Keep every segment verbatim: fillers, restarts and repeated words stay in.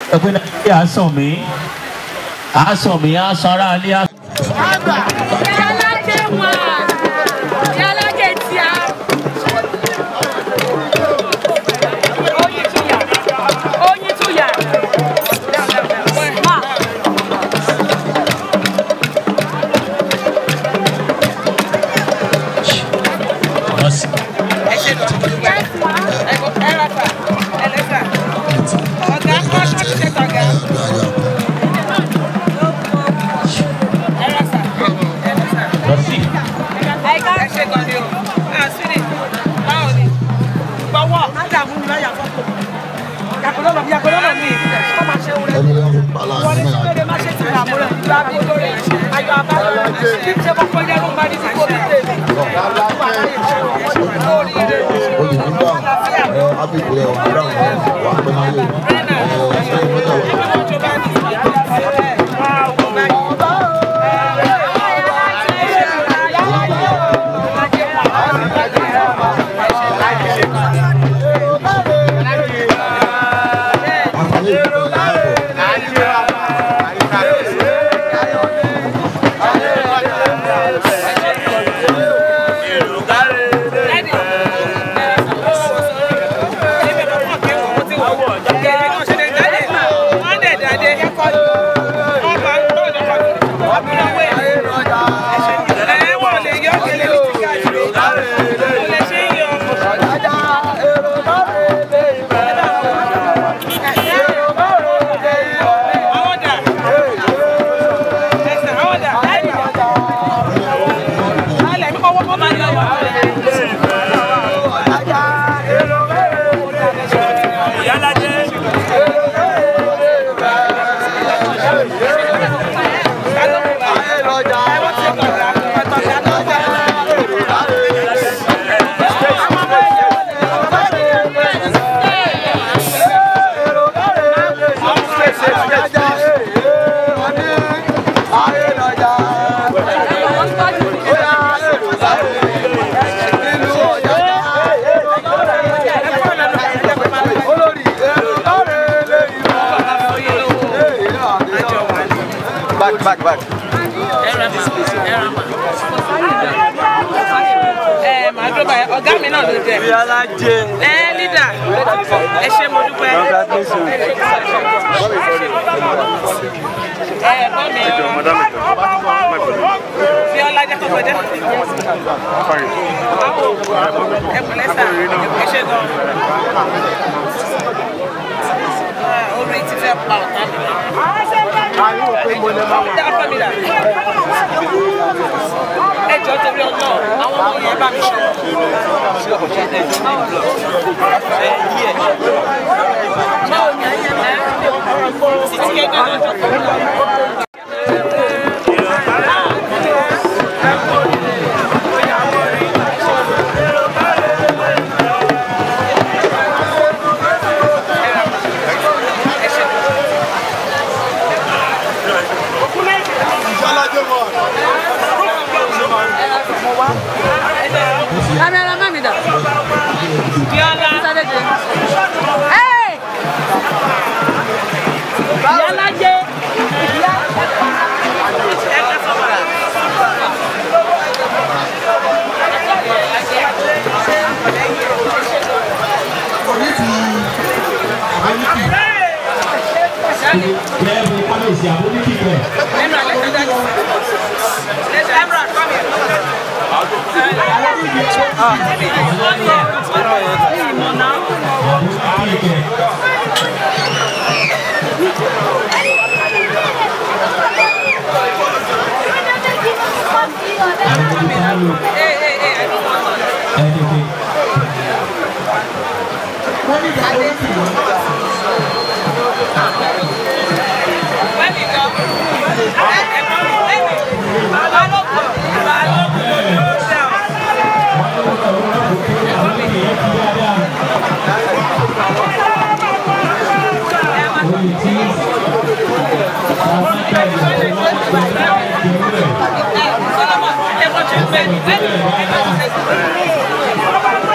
ẹgbẹ́ náà á sàn mí á sàn mí á sàn ara ilé á. Back, back. Eh, my brother, ọ̀gá mi náà ló jẹ́. Eh, leader. Ẹ ṣé mo dúpẹ́. Eh, mami. Fi ọlá jẹ́ kọ́kọ́ jẹ́. Ẹ kò lẹ́sà. Ẹ ṣé gan. Orí ti fẹ́ pa ọ̀tá mi. Ẹ jọ torí ọjọ́ àwọn ọmọ yẹn bá mi ṣe. Báwo ni ayé ẹ̀ títí ẹgbẹ́ lọ́jọ́ kan lọ? Hey! Yalaje!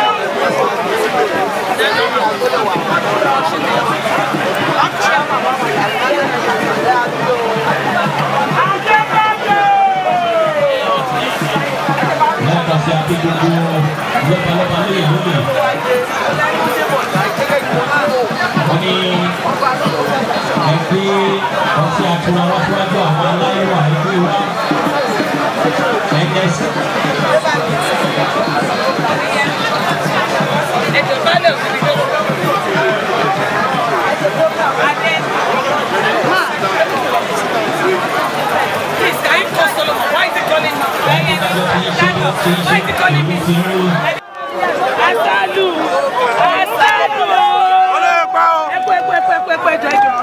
Thank you. ọtí àtúrà wá síwájú àwọn aláìwà ẹgbẹ́ wa ẹgbẹ́ sí. ètò ìbálẹ̀ òsì tó kọ́. Please, can you call Solomon? Why is he calling me? Why is he calling me? Asalu! Asalu! Ẹ̀pọ̀ ẹ̀pọ̀ ẹ̀pọ̀ ẹ̀pọ̀ ẹ̀pọ̀ ẹ̀jọ̀ ẹ̀jọ̀.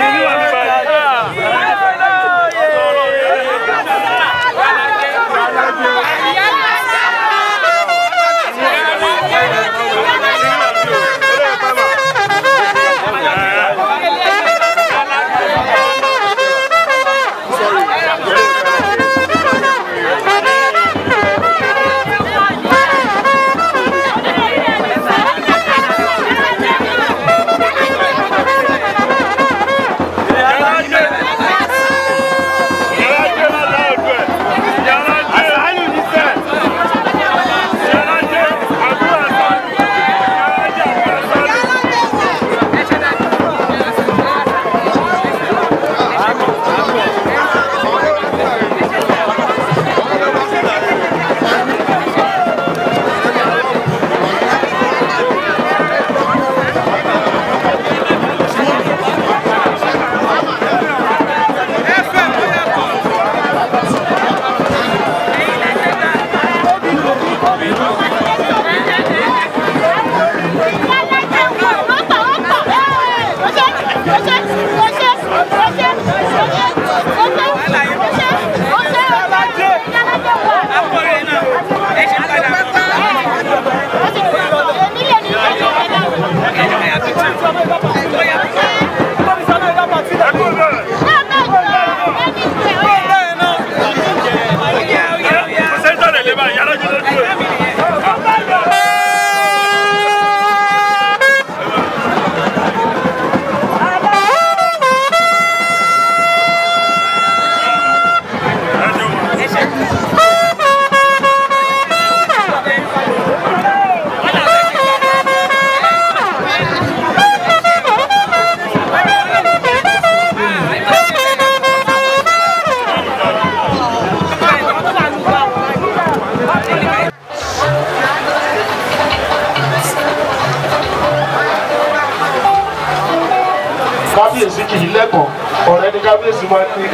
kábíyèsí kì í lẹ́kọ̀ọ́ ọ̀rẹ́ ni kábíyèsí máa ń ní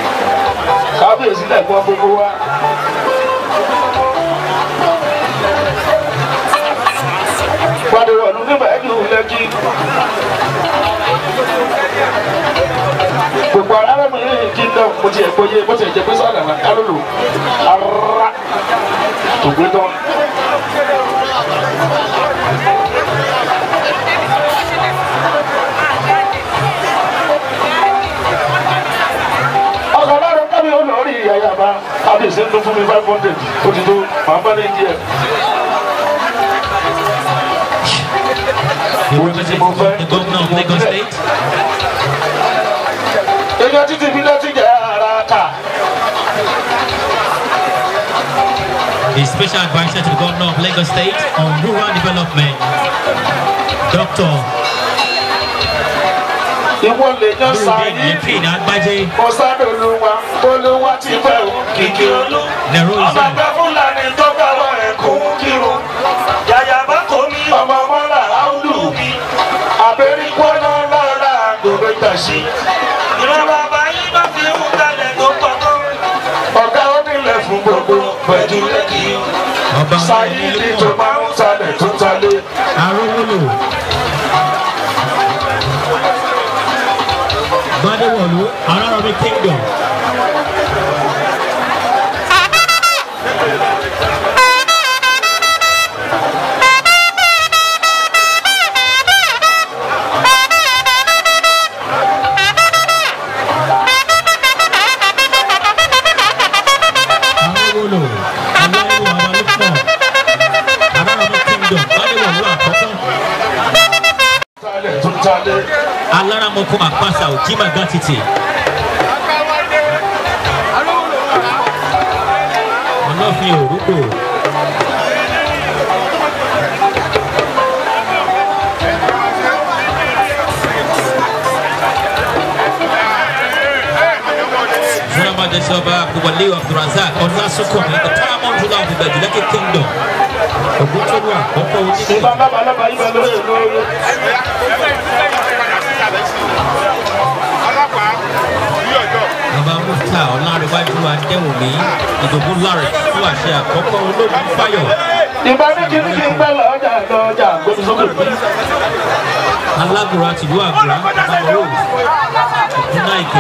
kábíyèsí lẹ́kọ̀ọ́ gbogbo wa. Padewọ̀lú nígbà ẹ̀kí òun lẹ́kí. Gbogbo aráàlú mi ní kí n dán mo ti ẹ̀kọ́ yé bó ti ẹ̀jẹ̀ pé sọ́ọ̀dà náà kálólò ara ògbé tán. Ayaba, Abi send them for me five hundred. What you do? Mama in here. The representative of the governor of Lagos State. The special advisor to the governor of Lagos State on rural development, Doctor Ìwọ lè yan sáyé kò sáré olúwa olúwa ti fẹ́ o kìkì olú ọba gbẹ fúlàní tó gbàgbọ́ ẹ̀ kò kírun yàyàbá kò ní ọmọ mọ́lá áúlù mi àbẹ̀rí pọ́nà lọ́la gbogbo ìtàṣí. ìran bàbá yìí bá fi ń kalẹ̀ tó pọ̀tọ́. ọ̀gá ó nílẹ̀ fún gbogbo pẹ̀jú lẹ́kì sáyé ní tó máa ń talẹ̀ tó talẹ̀. Arówólò. Badewolu, Araromi Kingdom. Arówólò, Aláìwò Abalúpọ̀, Araromi Kingdom, Badewolu Àkọ́kọ́. Alaramoko Akpasa Ojima Gatiti. Ọlọ́fin Òrùkò. of uh, Kuwaliu Abdurazak on Nasukon in the Paramount Ruler of the Juleke Kingdom. Bàbá Mufta Ọlárẹ̀wájú Adéwùmí Ìdòwú Larry fún àṣẹ àkọ́kọ́ ológun fáyọ̀. Alágùrá tìlú Àgùrá Bàbáwò Ògúnnáìkè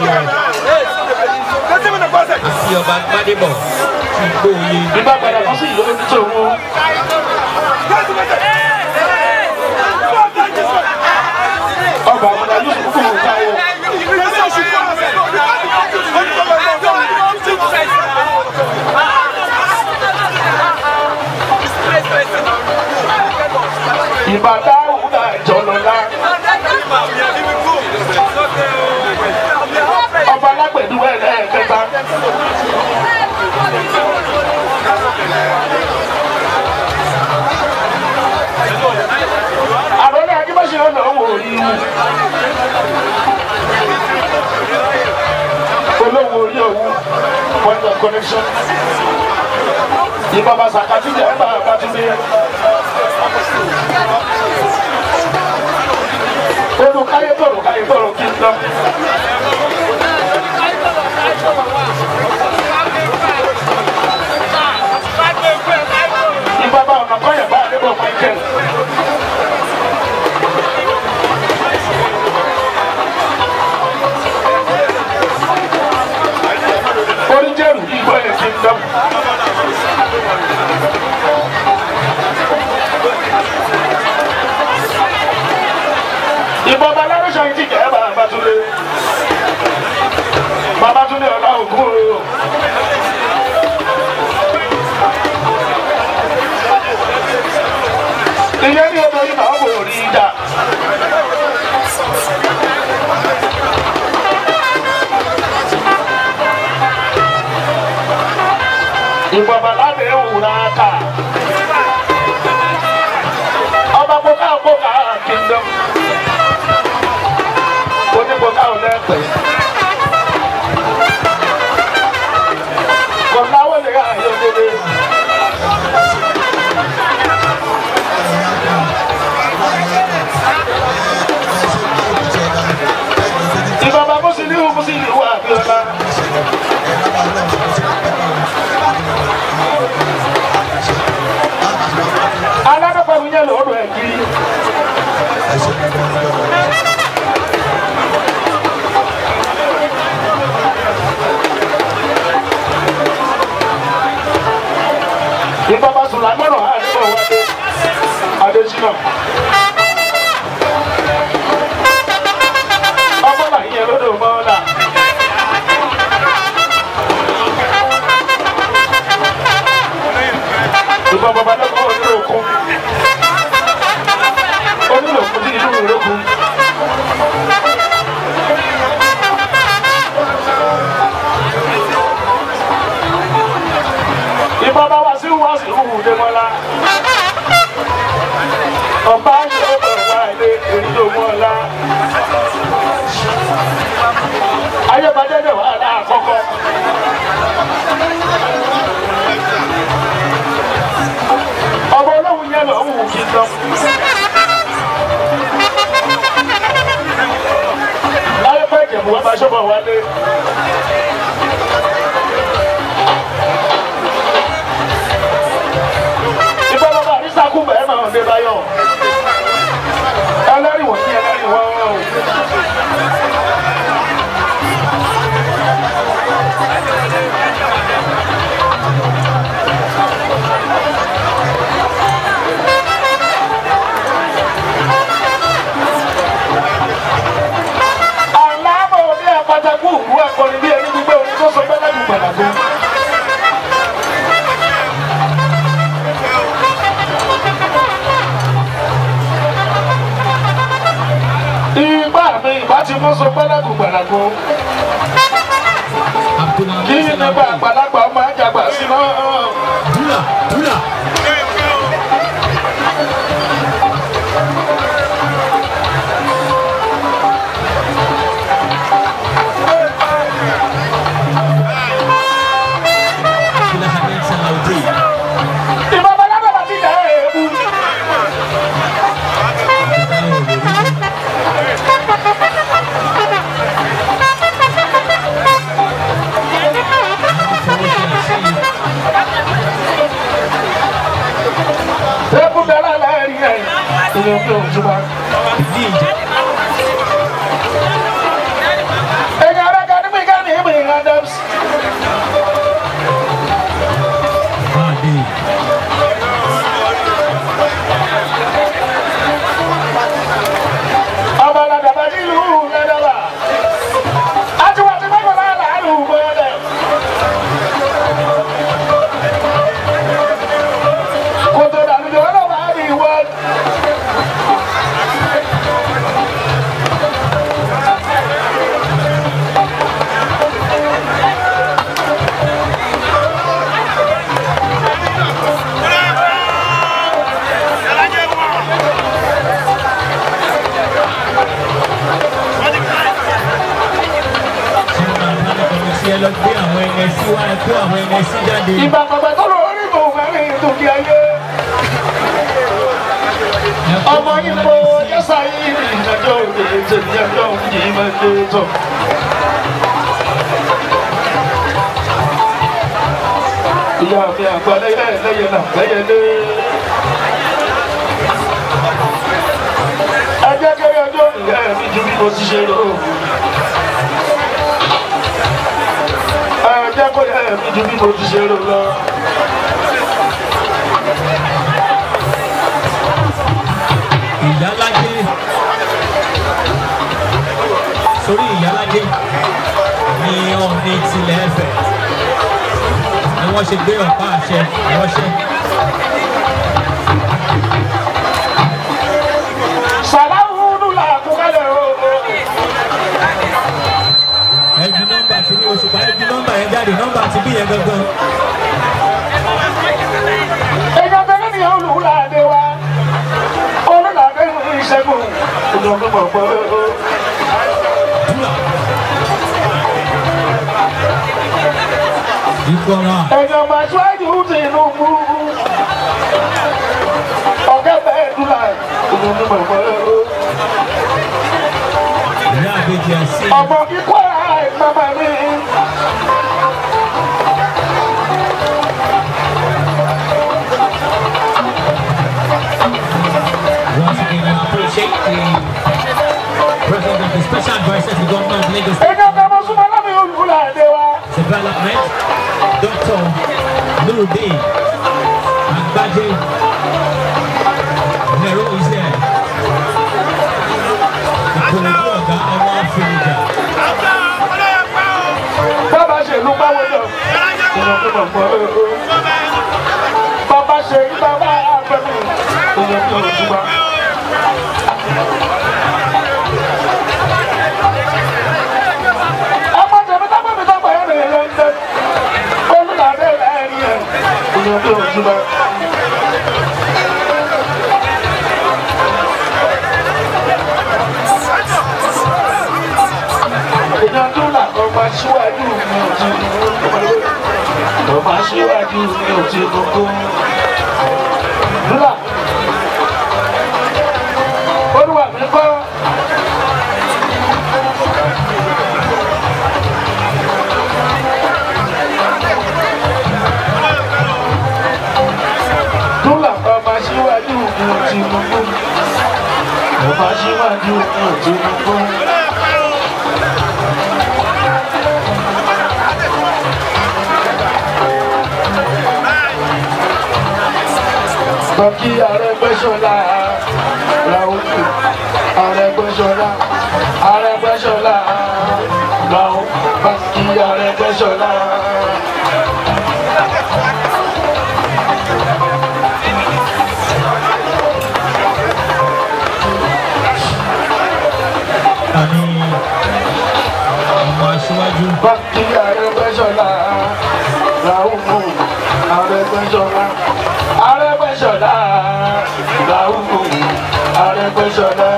àti ọba Gbádébọ̀ ti gbóòye. Ìbá padà kan sí ìlú omi tó wọ́n. Ọba àmàlà yóò kúkú mọ̀ káyọ̀. Ìbàdà òwúdà ìjọlọ́lá. Ọba alágbẹ̀dú ẹ̀ẹ́dẹ́gbẹ̀ta. Àròlé Ajíbọ́sẹ̀ ọ̀nà owó orí wù. Olówó orí òwú point of connection. Ìbàbà Sàkàtúndé ẹ̀bà Àbátúndé. Olùkáyé tọ̀rọ̀ káyé tọ̀rọ̀ kí n lọ. Ìbàbà ọ̀nà kọ́yẹ̀ bá àdébọ̀ Michael. Oríjẹ́rù ìgbọ́ ẹ̀ kí n lọ. Ìbọ̀bà Lárúṣọ yìí ti jẹ́ bá Babátúndé. Babátúndé ọ̀la ògún o. Ìyẹn ní odò yìí máa wò rí dà. Ìbọ̀bà láti ewúra ká. Ọba kóká kóká kingdom. Onígbòká ò lẹ́pẹ̀. Kọ̀láwó lè ra àyọ̀délé. Ìbọ̀bà Mùsùlùmí Mùsùlùmí wà Abíọ́lá. Aládọ́pọ̀ mi yẹ lọ́dọ̀ ẹ̀ kiri. Ìbọ̀bà Sùlámọ́nà àdúgbò wọlé Adésínà. Ọmọlá ìyẹn lọ́dọ̀ mọ́ọ́lá. Ìbọ̀bà Balógun onílò òkun. Onílò òkun sí ìlú ìrókun. Ìbọ̀bà wá sí wá sí ìhùwù Démọ́lá. Ọba ń ṣe ọ̀pọ̀ ìwà ilé èyílò mọ́lá. Ayébájẹ́jẹ́ wà láàkọ́kọ́. Ọba olóhùn yẹn lọ wù kí lọ. Láyé pẹ́ Ìjẹ̀bú wá bá ṣọ́bọ̀ wálé. Ìbọ̀lọ́bà àrísàkú bẹ̀rẹ̀ náà dé báyọ̀. Ẹlẹ́rìí wọ̀n sí ẹlẹ́rìí wọ́n wọ́n o. Àlámọ̀ ní àpàtàkù ìlú ẹ̀kọ́ni bí ẹni gbígbé orin tó sọ bẹ́lẹ̀ ní gbàdàgbé. Ìgbà mi ìbá ti mú sọ bẹ́lẹ̀ ní gbàdàgbé. Kí ni nípa àgbàlagbà ọmọ àjàgbà sí náà? Dúlà dúlà. ẹ lọ gbé àwọn ẹni sí wá ẹ kó àwọn ẹni sí jáde. ìgbà bàbá tó lọ orí mò ń fẹ́ràn ìdòkè ayé. ọmọ yìí kò yẹ́sà yìí ní ìdájọ́ òde ètò ìdájọ́ òde ìmọ̀ ètò. ìyá mi àgbà lẹ́yẹ lẹ́yẹ náà lẹ́yẹ lé. ẹ jẹ́ kí ọjọ́ ìyá mi ju bí mo ti ṣe lọ. ẹ jẹ́ kó yẹ mi ju bí mo ti ṣe lọ lọ. ìyálájé sórí ìyálájé ni ọ̀nì tilẹ̀ ẹ̀fẹ̀ ni wọ́n ṣe gbé ọ̀pá àṣẹ ránṣẹ́. sàlámù là kúkálẹ̀ o. ẹ̀jú nọ́mbà tí ní oṣù pa ẹ̀jú nọ́mbà yẹn jáde nọ́mbà tí bí yẹn gangan. èèyàn tẹ́lẹ̀ ní olùlàdé wa olùlàdé ìṣẹ́gun ìjọba pọ̀ o. ìkọ̀rọ̀. èèyàn máa ṣáájú Tinubu ọ̀gá bẹ́ẹ̀ dúlà ìjọba pọ̀ o. ìyá àbèjì ẹ̀sìn. ọmọ kíkọ́ ara ìmọ̀mọ́ mi. Once again, I appreciate the President of the Special Advisor to the Government of Lagos èèyàn kan mọ̀ súnmọ́ lábẹ́ olùlàdé wa. Development, Doctor Nuruddin Agbaje Nero is here. Ìkòròdú ọ̀gá ọmọ Áfíríkà. bàbá ṣe ìlú báwo lọ. ìjọba pọ̀ o. bàbá ṣe ìbáwá àgbẹ̀mí. ìjọba òṣùpá. ọmọ tẹ̀mí tábọ̀ mi tábọ̀ yẹn nìyẹn ló ń tẹ́. olùdarí ẹ̀rí ẹ̀. ìjọba òṣùpá. ìjọba là ọmọ aṣíwájú mi ò ti kú. ọmọ aṣíwájú mi ò ti kú. lúlà olúwa mi kọ́. lúlà ọmọ aṣíwájú mi ò ti kú. ọmọ aṣíwájú mi ò ti kú. Bọ́kí Arẹ́gbẹ́ṣọlá Ráúkù Arẹ́gbẹ́ṣọlá Arẹ́gbẹ́ṣọlá Ráúkù Bọ́kí Arẹ́gbẹ́ṣọlá. Àní ọmọ aṣíwájú. Bọ́kí Arẹ́gbẹ́ṣọlá Ráúkù Arẹ́gbẹ́ṣọlá Arẹ́gbẹ́ṣọlá Ráúkù Arẹ́gbẹ́ṣọlá.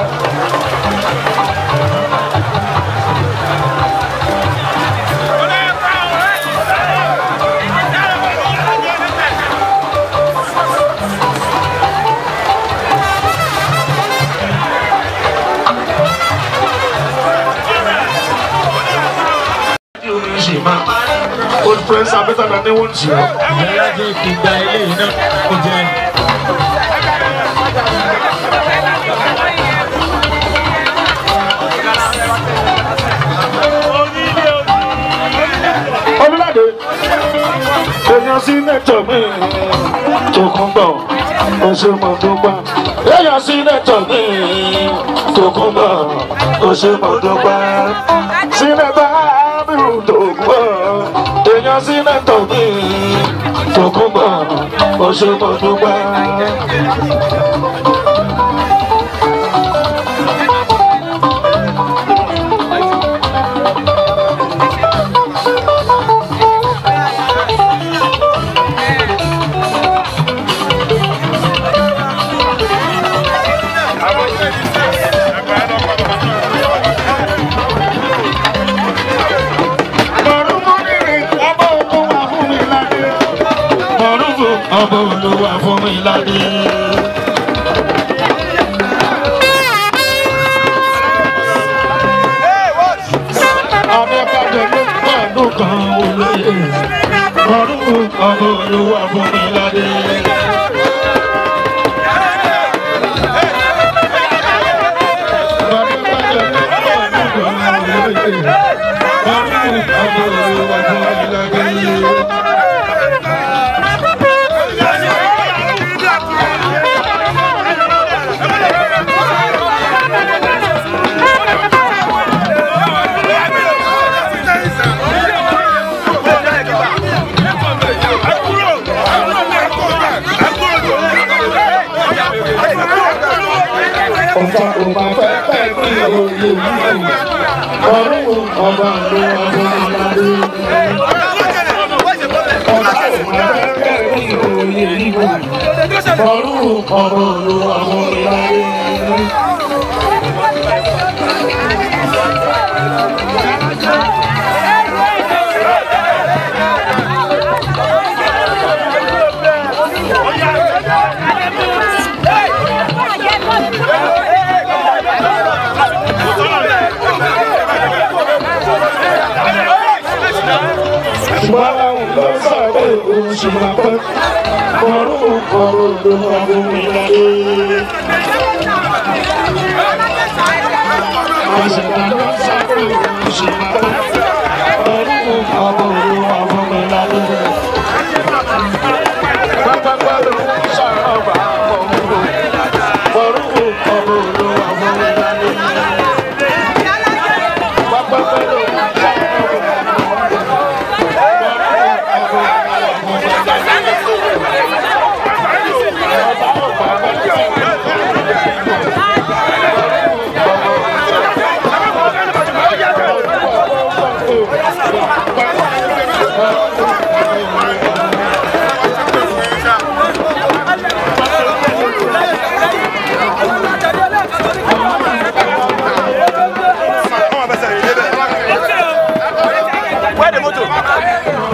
Old friends are better than they want you. Ìyálájé ti gba eléyìí náà kó jẹ. Omilade, èèyàn sí nẹ́tọ̀ mi Tòkunbọ̀, oṣù Mọ̀dúgbà. Èèyàn sí nẹ́tọ̀ mi Tòkunbọ̀, oṣù Mọ̀dúgbà. Sínẹ́tà Abiru Tòkunbọ̀, èèyàn sí nẹ́tọ̀ mi Tòkunbọ̀, oṣù Mọ̀dúgbà. Lord mi ládé. Adébájọ ló pẹ̀lú kan olóyè. Ọdún ọmọ olúwa fún mi ládé. Adébájọ ló pẹ̀lú kan olóyè. Ọdún ọmọ olúwa fún mi ládé. Ọba ọba fẹ́fẹ́ kí oyè yìí ọdún ọba ló ọdún ìlàdé. Ọba ọba fẹ́fẹ́ kí oyè yìí ọdún ọba ló ọdún ìlàdé. Bala ló sáré oṣù lápẹ́, ọdún ọdún ló ọdún ìlàdé. Àṣìkò ló sáré oṣù lápẹ́, ọdún ọdún ló ọdún ìlàdé. Pápákọ̀ ló sáré ọba ọmọ ọdún ọdún ló ọdún ìlàdé. Pápákọ̀ ló sáré ọba Where the motor?